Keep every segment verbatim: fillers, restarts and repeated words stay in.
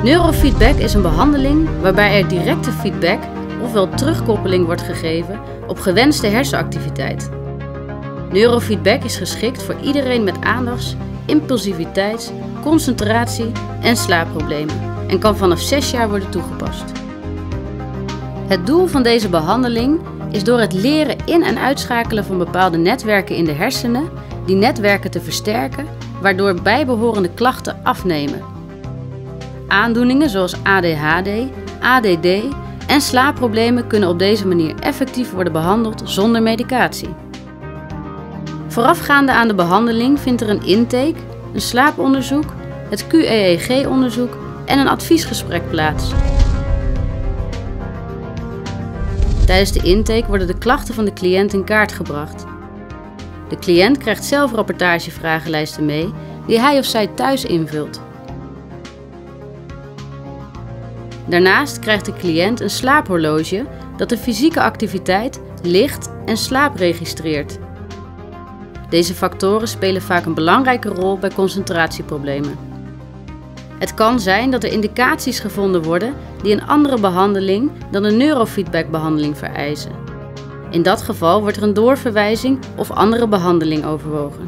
Neurofeedback is een behandeling waarbij er directe feedback, ofwel terugkoppeling, wordt gegeven op gewenste hersenactiviteit. Neurofeedback is geschikt voor iedereen met aandachts-, impulsiviteits-, concentratie- en slaapproblemen en kan vanaf zes jaar worden toegepast. Het doel van deze behandeling is door het leren in- en uitschakelen van bepaalde netwerken in de hersenen, die netwerken te versterken, waardoor bijbehorende klachten afnemen. Aandoeningen zoals A D H D, A D D en slaapproblemen kunnen op deze manier effectief worden behandeld zonder medicatie. Voorafgaande aan de behandeling vindt er een intake, een slaaponderzoek, het Q E E G-onderzoek en een adviesgesprek plaats. Tijdens de intake worden de klachten van de cliënt in kaart gebracht. De cliënt krijgt zelf rapportagevragenlijsten mee die hij of zij thuis invult. Daarnaast krijgt de cliënt een slaaphorloge dat de fysieke activiteit, licht en slaap registreert. Deze factoren spelen vaak een belangrijke rol bij concentratieproblemen. Het kan zijn dat er indicaties gevonden worden die een andere behandeling dan een neurofeedbackbehandeling vereisen. In dat geval wordt er een doorverwijzing of andere behandeling overwogen.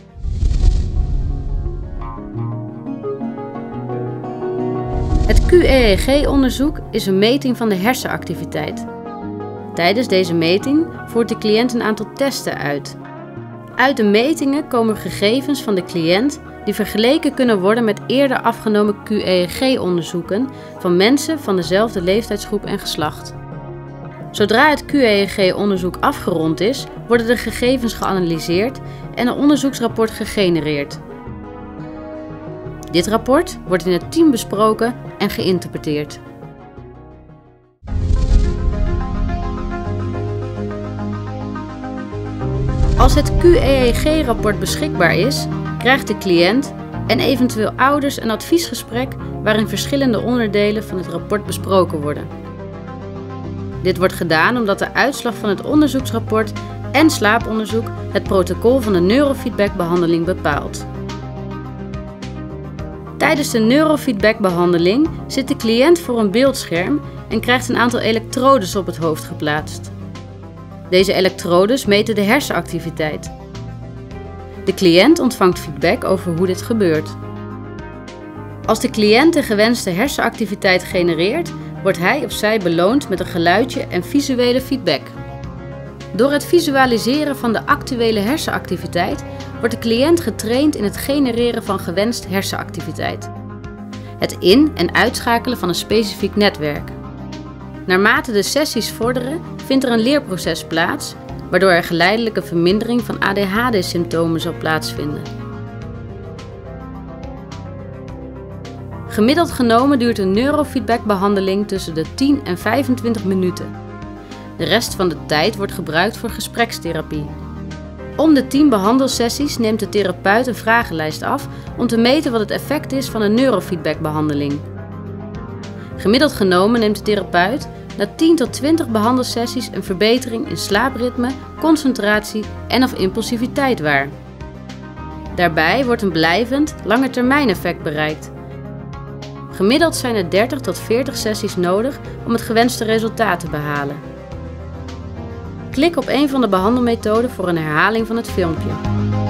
Het Q E E G-onderzoek is een meting van de hersenactiviteit. Tijdens deze meting voert de cliënt een aantal testen uit. Uit de metingen komen gegevens van de cliënt die vergeleken kunnen worden met eerder afgenomen Q E E G-onderzoeken van mensen van dezelfde leeftijdsgroep en geslacht. Zodra het Q E E G-onderzoek afgerond is, worden de gegevens geanalyseerd en een onderzoeksrapport gegenereerd. Dit rapport wordt in het team besproken en geïnterpreteerd. Als het Q E E G-rapport beschikbaar is, krijgt de cliënt en eventueel ouders een adviesgesprek waarin verschillende onderdelen van het rapport besproken worden. Dit wordt gedaan omdat de uitslag van het onderzoeksrapport en slaaponderzoek het protocol van de neurofeedbackbehandeling bepaalt. Tijdens de neurofeedbackbehandeling zit de cliënt voor een beeldscherm en krijgt een aantal elektrodes op het hoofd geplaatst. Deze elektrodes meten de hersenactiviteit. De cliënt ontvangt feedback over hoe dit gebeurt. Als de cliënt de gewenste hersenactiviteit genereert, wordt hij of zij beloond met een geluidje en visuele feedback. Door het visualiseren van de actuele hersenactiviteit wordt de cliënt getraind in het genereren van gewenst hersenactiviteit. Het in- en uitschakelen van een specifiek netwerk. Naarmate de sessies vorderen, vindt er een leerproces plaats, waardoor er geleidelijk een vermindering van A D H D-symptomen zal plaatsvinden. Gemiddeld genomen duurt een neurofeedbackbehandeling tussen de tien en vijfentwintig minuten. De rest van de tijd wordt gebruikt voor gesprekstherapie. Om de tien behandelsessies neemt de therapeut een vragenlijst af om te meten wat het effect is van een neurofeedbackbehandeling. Gemiddeld genomen neemt de therapeut na tien tot twintig behandelsessies een verbetering in slaapritme, concentratie en of impulsiviteit waar. Daarbij wordt een blijvend, langetermijneffect bereikt. Gemiddeld zijn er dertig tot veertig sessies nodig om het gewenste resultaat te behalen. Klik op een van de behandelmethoden voor een herhaling van het filmpje.